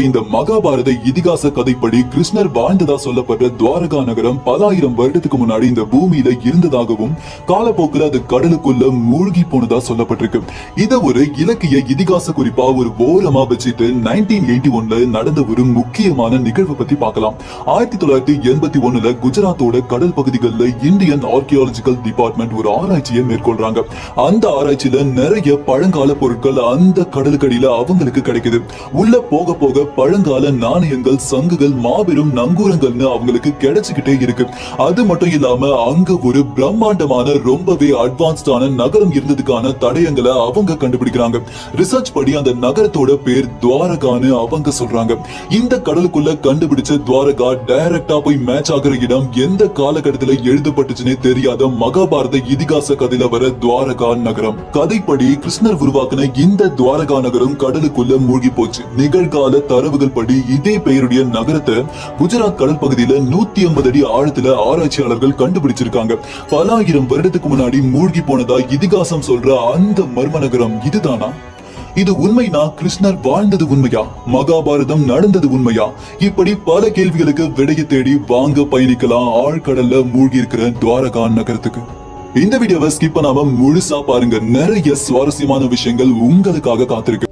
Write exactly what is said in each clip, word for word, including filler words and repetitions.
இந்த மகாபாரத இதிகாச கதைப்படி கிருஷ்ணர் வாழ்ந்ததா சொல்லப்பட்ட துவாரகா நகரம் பல ஆயிரம் வருடத்துக்கு முன்னாடி இந்த பூமியில இருந்ததாகவும் காலப்போக்கில் அது கடலுக்குள்ள மூழ்கி போனதா சொல்லப்பட்டிருக்கு. இத ஒரு இலக்கிய இதிகாச குறிப்பா ஒரு ஓரமா வச்சுட்டு நைன்டீன் எயிட்டி ஒன்ல நடந்த ஒரு முக்கியமான நிகழ்வு பத்தி பார்க்கலாம். ஆயிரத்தி தொள்ளாயிரத்தி எண்பத்தி ஒண்ணுல குஜராத்தோட கடல் பகுதிகளில் இந்தியன் ஆர்கியாலஜிக்கல் டிபார்ட்மெண்ட் ஒரு ஆராய்ச்சியை மேற்கொள்றாங்க. அந்த ஆராய்ச்சியில நிறைய பழங்கால பொருட்கள் அந்த கடலுக்கடியில அவங்களுக்கு கிடைக்குது. உள்ள போக போக பழங்கால நாணயங்கள், சங்குகள், மாபெரும் நங்கூரங்கள்னு அவங்களுக்கு கிடைச்சுக்கிட்டே இருக்கு. அது மட்டும் இல்லாம அங்க ஒரு பிரம்மாண்டமான ரொம்பவே அட்வான்ஸ்டான நகரம் இருந்ததுக்கான தடயங்களை அவங்க கண்டுபிடிக்கிறாங்க. ரிசர்ச் படி அந்த நகரத்தோட பேர் துவாரகான்னு அவங்க சொல்றாங்க. இந்த கடலுக்குள்ள கண்டுபிடிச்ச துவாரகா டைரக்டா போய் மேட்ச் ஆகிற இடம் எந்த காலகட்டத்துல எழுதப்பட்டுச்சுன்னே தெரியாத மகாபாரத இதிகாச கதையில வர துவாரகா நகரம். கதைப்படி கிருஷ்ணர் உருவாக்கின இந்த துவாரகா நகரம் கடலுக்குள்ள மூழ்கி போச்சு. நிகழ்கால தரவுகள் படி இதே பெயருடைய நகரத்தை குஜராத் கடல் பகுதியில நூத்தி ஐம்பது அடி ஆழத்துல ஆராய்ச்சியாளர்கள் கண்டுபிடிச்சிருக்காங்க. பல ஆயிரம் வருடத்துக்கு முன்னாடி மூழ்கி போனதா இதிகாசம் சொல்ற அந்த மர்ம நகரம் இதுதானா? இது உண்மைனா கிருஷ்ணர் வாழ்ந்தது உண்மையா? மகாபாரதம் நடந்தது உண்மையா? இப்படி பல கேள்விகளுக்கு விடையை தேடி வாங்க பயணிக்கலாம் ஆழ்கடல்ல மூழ்கி இருக்கிற துவாரகா நகரத்துக்கு. இந்த வீடியோவை ஸ்கிப் பண்ணாம முழுசா பாருங்க. நிறைய சுவாரஸ்யமான விஷயங்கள் உங்களுக்காக காத்திருக்கு.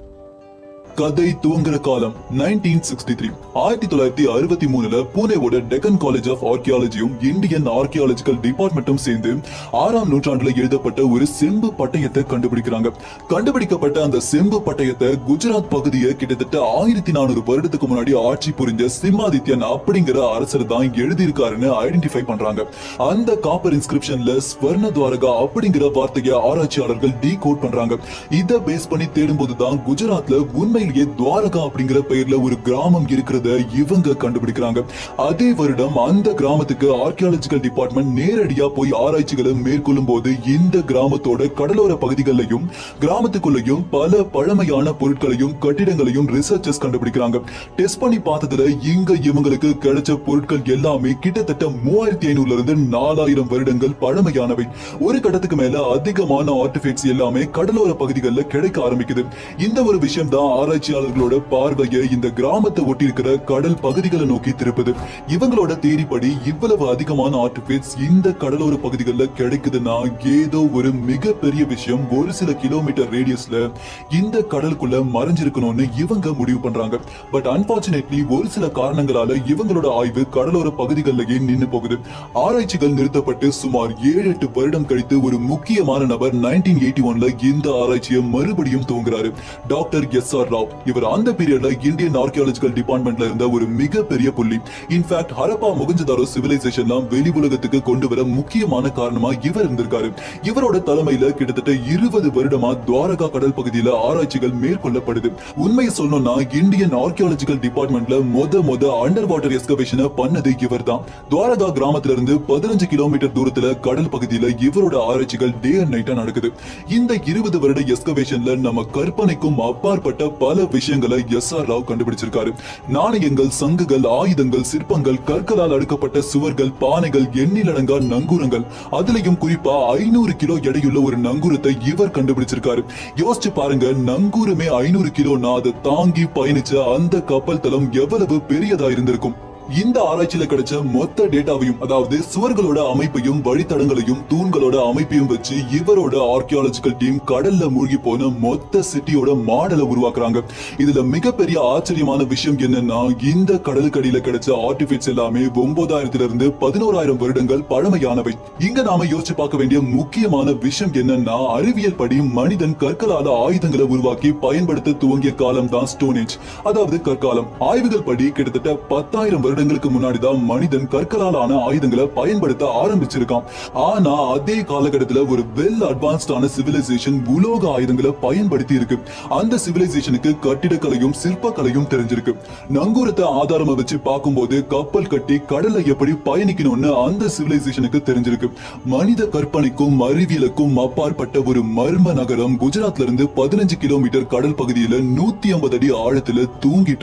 கதை துவங்குற காலம் நைன்டீன் சிக்ஸ்டி த்ரீ. ஆயிரத்தி தொள்ளாயிரத்தி அறுபத்தி மூணுல பூனேவோட டெக்கன் காலேஜ் ஆஃப் ஆர்கியாலஜியும் இந்தியன் ஆர்கியாலஜிக்கல் டிபார்ட்மெண்ட்டும் சேர்ந்து ஆறாம் நூற்றாண்டுல எழுதப்பட்ட ஒரு செம்பு பட்டயத்தை கண்டுபிடிக்கிறாங்க. கண்டுபிடிக்கப்பட்ட அந்த செம்பு பட்டயத்தை குஜராத் பகுதியை கிட்டத்தட்ட ஆயிரத்தி நானூறு வருடத்துக்கு முன்னாடி ஆட்சி புரிஞ்ச சிம்மாதித்யன் அப்படிங்கிற அரசர் தான் எழுதியிருக்காருன்னு ஐடென்டிஃபை பண்றாங்க. அந்த காப்பர் இன்ஸ்கிரிப்ஷன்ல ஸ்வர்ண துவாரகா அப்படிங்கிற வார்த்தையை ஆராய்ச்சியாளர்கள் டீ கோட் பண்றாங்க. இதை பேஸ் பண்ணி தேடும் போதுதான் குஜராத்ல உண்மை துவாரகா அப்படிங்கிற பெயர்ல ஒரு கிராமம் இருக்கிறத இவங்க கண்டுபிடிக்கிறாங்க. அதே வருடம் அந்த கிராமத்துக்கு ஆர்கியாலஜிக்கல் டிபார்ட்மெண்ட் நேரடியா போய் ஆராய்ச்சிகளை மேற்கொள்ளும் போது இந்த கிராமத்தோட கடலோர பகுதிகளிலையும் கிராமத்துக்குள்ளேயும் பல பழமையான பொருட்களையும் கட்டிடங்களையும் ரிசர்ச்சர்ஸ் கண்டுபிடிக்கிறாங்க. டெஸ்ட் பண்ணி பார்த்ததுல இங்க இவங்களுக்கு கிடைச்ச பொருட்கள் எல்லாமே கிட்டத்தட்ட மூவாயிரத்தி ஐநூறுல இருந்து நாலாயிரம் வருடங்கள் பழமையானவை. ஒரு கட்டத்துக்கு மேல அதிகமான ஆர்டிஃபேக்ட்ஸ் எல்லாமே கடலோர பகுதிகளில் கிடைக்க ஆரம்பிக்குது. இந்த ஒரு விஷயம் தான் ஆராய்ச்சியாளர்களோட பார்வையை இந்த கிராமத்தை ஒட்டி இருக்கிற கடல் பகுதிகளை நோக்கி திருப்புது. இவங்களோட தேரிப்படி இவ்வளவு அதிகமான ஆர்டிஃபேக்ட்ஸ் இந்த கடலோர பகுதிகளில் கிடைக்குதுன்னா ஏதோ ஒரு மிகப்பெரிய விஷயம் ஒரு சில கிலோமீட்டர் ரேடியஸ்ல இந்த கடலுக்குள்ள மறைஞ்சிருக்கணும்னு இவங்க முடிவு பண்றாங்க. பட் அன்பார்ச்சுனேட்லி ஒரு சில காரணங்களால இவங்களோட ஆய்வு கடலோர பகுதிகளிலேயே நின்று போகுது. ஆராய்ச்சிகள் நிறுத்தப்பட்டு சுமார் ஏழு எட்டு வருடம் கழித்து ஒரு முக்கியமான நபர் நைன்டீன் எயிட்டி ஒன்ல இந்த ஆராய்ச்சியை மறுபடியும் துவங்குறாரு. Doctor S R Rao. இவர் அந்த பீரியட்ல இந்தியன் ஆர்கியாலஜிக்கல் டிபார்ட்மெண்ட்ல இருந்த ஒரு மிகப்பெரிய புள்ளி. இன்ஃபேக்ட் ஹரப்பா மொஹஞ்சதாரோ சிவிலைசேஷன்லாம் வெளி உலகத்துக்கு கொண்டு வர முக்கியமான காரணமா இவர் இருந்திருக்காரு. இவரோட தலைமையில கிட்டத்தட்ட இருபது வருடமா துவாரகா கடல் பகுதியில ஆராய்ச்சிகள் மேற்கொள்ளப்படுது. உண்மையை சொல்லணும்னா இந்தியன் ஆர்கியாலஜிக்கல் டிபார்ட்மெண்ட்ல மொத மொத அண்டர் வாட்டர் எஸ்கவேஷனை பண்ணது இவர் தான். துவாரகா கிராமத்துல இருந்து பதினஞ்சு கிலோமீட்டர் தூரத்துல கடல் பகுதியில இவரோட ஆராய்ச்சிகள் டே அண்ட் நைட்டா நடக்குது. இந்த இருபது வருட எஸ்கவேஷன்ல நம்ம கற்பனைக்கும் அப்பாற்பட்ட பல விஷயங்களை எஸ் ஆர் ராவ் கண்டுபிடிச்சிருக்காரு. நாணயங்கள், சங்குகள், ஆயுதங்கள், சிற்பங்கள், கற்களால் அடுக்கப்பட்ட சுவர்கள், பானைகள், எண்ணிலடங்கா நங்கூரங்கள், அதுலயும் குறிப்பா ஐநூறு கிலோ எடையுள்ள ஒரு நங்கூரத்தை இவர் கண்டுபிடிச்சிருக்காரு. யோசிச்சு பாருங்க, நங்கூரமே ஐநூறு கிலோனா அதை தாங்கி பயணிச்ச அந்த கப்பல் தளம் எவ்வளவு பெரியதா இருந்திருக்கும். இந்த ஆராய்ச்சியில கிடைச்ச மொத்த டேட்டாவையும், அதாவது சுவர்களோட அமைப்பையும் வழித்தடங்களையும் தூண்களோட அமைப்பையும் வச்சு இவரோட ஆர்கியாலஜிக்கல் டீம் கடல்ல மூழ்கி போன மொத்த சிட்டியோட மாடலை உருவாக்குறாங்க. இதுல மிகப்பெரிய ஆச்சரியமான விஷயம் என்னன்னா, இந்த கடலுக்கடியில கிடைச்ச ஆர்டிஃபேக்ட்ஸ் எல்லாமே ஒன்பதாயிரத்துல இருந்து பதினோராயிரம் வருடங்கள் பழமையானவை. இங்க நாம யோசிச்சு பார்க்க வேண்டிய முக்கியமான விஷயம் என்னன்னா, அறிவியல் படி மனிதன் கற்களால ஆயுதங்களை உருவாக்கி பயன்படுத்த துவங்கிய காலம் தான் ஸ்டோன் ஏஜ், அதாவது கற்காலம். ஆய்வுகள் படி கிட்டத்தட்ட பத்தாயிரம் வருடம் முன்னாடிதான் மனிதன் கற்களாலான ஆயுதங்களை பயன்படுத்த ஆரம்பிச்சிருக்கான். ஆனா அதே காலகட்டத்தில் ஒரு வெல் அட்வான்ஸ்டான சிவிலைசேஷன் உலோக ஆயுதங்களை பயன்படுத்தி இருக்கு. அந்த சிவிலைசேஷனுக்கு கட்டிடக்கலையும் சிற்பக்கலையும் தெரிஞ்சிருக்கு. நங்கூரத்தை ஆதாரமா வச்சு பார்க்கும்போது கப்பல் கட்டி கடல்ல எப்படி பயணிக்கணும்னு அந்த சிவிலைசேஷனுக்கு தெரிஞ்சிருக்கு. மனித கற்பனைக்கும் அறிவியலுக்கும் அப்பாற்பட்ட ஒரு மர்ம நகரம் குஜராத்ல இருந்து பதினஞ்சு கிலோமீட்டர் கடல் பகுதியில நூத்தி ஐம்பது அடி ஆழத்துல தூங்கிட்டு இருக்கு.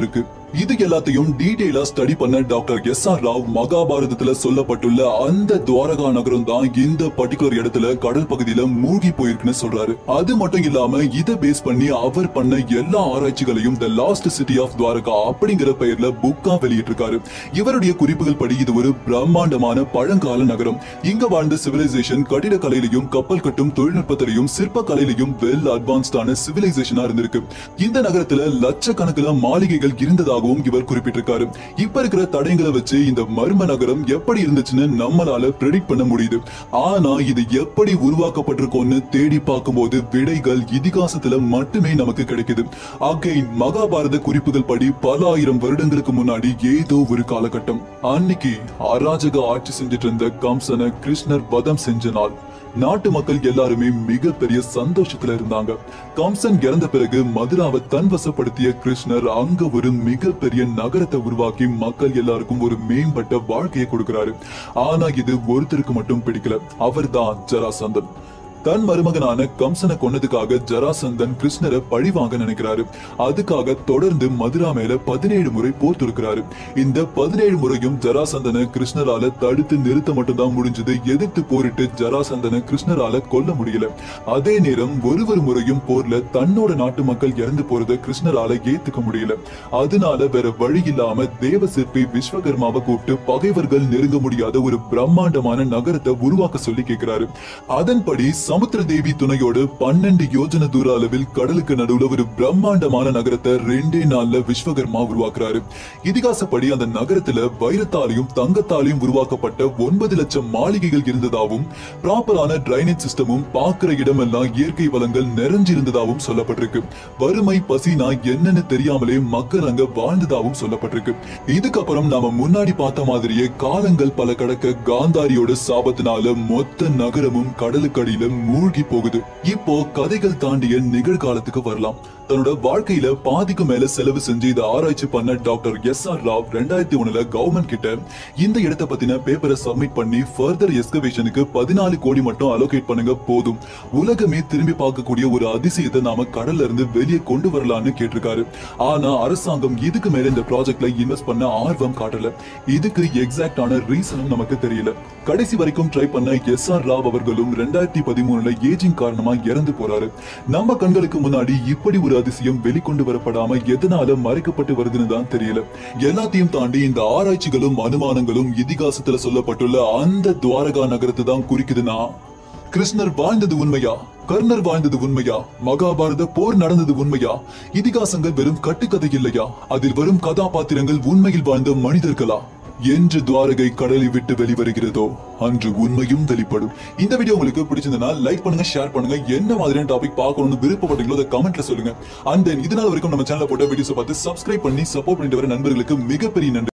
இது எல்லாத்தையும் டீடைலா ஸ்டடி பண்ண டாக்டர் எஸ் ஆர் ராவ் மகாபாரதத்துல சொல்லப்பட்டுள்ள அந்த துவாரகா நகரம் தான் இந்த பர்டிகுலர் இடத்துல கடல் பகுதியில மூழ்கி போயிருக்குன்னு சொல்றாரு. அது மட்டும் இல்லாம இதை பேஸ் பண்ணி அவர் பண்ண எல்லா ஆராய்ச்சிகளையும் the lost city of Dwaraka அப்படிங்கிற பெயர்ல புக்கா வெளியிட்டிருக்காரு. இவருடைய குறிப்புகள் படி இது ஒரு பிரம்மாண்டமான பழங்கால நகரம். இங்க வாழ்ந்த சிவிலைசேஷன் கட்டிடக்கலையிலையும் கப்பல் கட்டும் தொழில்நுட்பத்திலையும் சிற்ப கலையிலையும் வெல் அட்வான்ஸ்டான சிவிலைசேஷனா இருந்திருக்கு. இந்த நகரத்துல லட்சக்கணக்கில் மாளிகைகள் இருந்ததாக இவர் குறிப்பிட்டிருக்காரு. இப்ப இருக்கிற தடயங்களை வச்சு இந்த மர்ம நகரம் எப்படி இருந்துச்சுன்னு நம்மளால பிரெடிக்ட் பண்ண முடியுது. ஆனா இது எப்படி உருவாக்கப்பட்டிருக்கோன்னு தேடி பார்க்கும்போது விடைகள் இதிகாசத்துல மட்டுமே நமக்கு கிடைக்குது. அகைன் மகாபாரத குறிப்புகள் படி பல ஆயிரம் வருடங்களுக்கு முன்னாடி ஏதோ ஒரு காலகட்டம், அன்னைக்கு அராஜக ஆட்சி செஞ்சிட்டு இருந்த கம்சனை கிருஷ்ணர் வதம் செஞ்ச நாள். நாட்டு மக்கள் எல்லாருமே மிகப்பெரிய சந்தோஷத்துல இருந்தாங்க. கம்சன் இறந்த பிறகு மதுராவை தன் வசப்படுத்திய கிருஷ்ணர் அங்க ஒரு மிகப்பெரிய நகரத்தை உருவாக்கி மக்கள் எல்லாருக்கும் ஒரு மேம்பட்ட வாழ்க்கையை கொடுக்கிறாரு. ஆனா இது ஒருத்தருக்கு மட்டும் பிடிக்கல. அவர்தான் ஜராசந்தன். தன் மருமகனான கம்சனை கொன்னதுக்காக ஜராசந்தன் கிருஷ்ணரை பழி வாங்க நினைக்கிறாரு. அதுக்காக தொடர்ந்து மதுரா மேல பதினேழு முறை போர் தொடுக்கிறாரு. இந்த பதினேழு முறையும் ஜராசந்தனை கிருஷ்ணரால தடுத்து நிறுத்த மட்டும்தான் முடிஞ்சது. எதிர்த்து போரிட்டு ஜராசந்தனை கிருஷ்ணரால கொல்ல முடியல. அதே நேரம் ஒரு ஒரு முறையும் போர்ல தன்னோட நாட்டு மக்கள் இறந்து போறத கிருஷ்ணரால ஏத்துக்க முடியல. அதனால வேற வழி இல்லாம தேவ சிற்பி விஸ்வகர்மாவை கூப்பிட்டு பகைவர்கள் நெருங்க முடியாத ஒரு பிரம்மாண்டமான நகரத்தை உருவாக்க சொல்லி கேட்கிறாரு. அதன்படி சமுத்திர தேவி துணையோடு பன்னெண்டு யோஜன தூர அளவில் கடலுக்கு நடுவுல ஒரு பிரம்மாண்டமான நகரத்தை ரெண்டே நாள்ல விஸ்வகர்மா உருவாக்குறாரு. இதிகாசப்படி அந்த நகரத்துல வைரத்தாலையும் தங்கத்தாலையும் உருவாக்கப்பட்ட ஒன்பது லட்சம் மாளிகைகள் இருந்ததாகவும் ப்ராப்பரான டிரைனேஜ் சிஸ்டமும் பார்க்கிற இடமெல்லாம் இயற்கை வளங்கள் நிறைஞ்சிருந்ததாகவும் சொல்லப்பட்டிருக்கு. வறுமை பசினா என்னன்னு தெரியாமலே மக்கள் அங்க வாழ்ந்ததாகவும் சொல்லப்பட்டிருக்கு. இதுக்கப்புறம் நாம முன்னாடி பார்த்த மாதிரியே காலங்கள் பல கடக்க காந்தாரியோட சாபத்தினால மொத்த நகரமும் கடலுக்கடியில மூழ்கி போகுது. இப்போ கதைகள் தாண்டிய நிகழ்காலத்துக்கு வரலாம். தன்னோட வாழ்க்கையில பாதிக்கு மேல செலவு செஞ்சு இதை ஆராய்ச்சி பண்ண டாக்டர் எஸ் ஆர் ராவ் ரெண்டாயிரத்தி ஒண்ணுல கவர்மெண்ட் கிட்ட இந்த இடத்தை பத்தின பேப்பரை சப்மிட் பண்ணி ஃபர்தர் எஸ்கவேஷனுக்கு பதினாலு கோடி மட்டும் அலோகேட் பண்ணுங்க போதும், உலகமே திரும்பி பார்க்கக்கூடிய ஒரு அதிசயத்தை நாம கடல்ல இருந்து வெளியே கொண்டு வரலாம்னு கேட்டிருக்காரு. ஆனா அரசாங்கம் இதுக்கு மேல இந்த ப்ராஜெக்ட்ல இன்வெஸ்ட் பண்ண ஆர்வம் காட்டல. இதுக்கு எக்ஸாக்டான ரீசனும் நமக்கு தெரியல. கடைசி வரைக்கும் ட்ரை பண்ண எஸ் ஆர் ராவ் அவர்களும் ரெண்டாயிரத்தி பதிமூணுல ஏஜிங் காரணமா இறந்து போறாரு. நம்ம கண்களுக்கு முன்னாடி இப்படி ஒரு அதிசயம் வெளிக்கொண்டு வரப்படாம எதனால மறைக்கப்பட்டு வருதுன்னு தான் தெரியல. எல்லாத்தையும் தாண்டி இந்த ஆராய்ச்சிகளும் அனுமானங்களும் இதிகாசத்துல சொல்லப்பட்டுள்ள அந்த துவாரகா நகரத்தை தான் குறிக்குதுன்னா, கிருஷ்ணர் வாழ்ந்தது உண்மையா, கர்ணர் வாழ்ந்தது உண்மையா, மகாபாரத போர் நடந்தது உண்மையா, இதிகாசங்கள் வெறும் கட்டுக்கதை இல்லையா, அதில் வரும் கதாபாத்திரங்கள் உண்மையில் வாழ்ந்த மனிதர்களா என்று துவாரகை கடலை விட்டு வெளிவருகிறதோ அன்று உண்மையும் வெளிப்படும். இந்த வீடியோ உங்களுக்கு பிடிச்சிருந்தா லைக் பண்ணுங்க, ஷேர் பண்ணுங்க. என்ன மாதிரியான டாபிக் பார்க்கணும்னு விருப்பப்பட்டீங்களோ அதை கமெண்ட்ல சொல்லுங்க. அண்ட் தென் இதனால வரைக்கும் நம்ம சேனல்ல போட்ட வீடியோஸ் பார்த்து சப்ஸ்கிரைப் பண்ணி சப்போர்ட் பண்ணிட்டு வர நண்பர்களுக்கு மிகப்பெரிய நன்றி.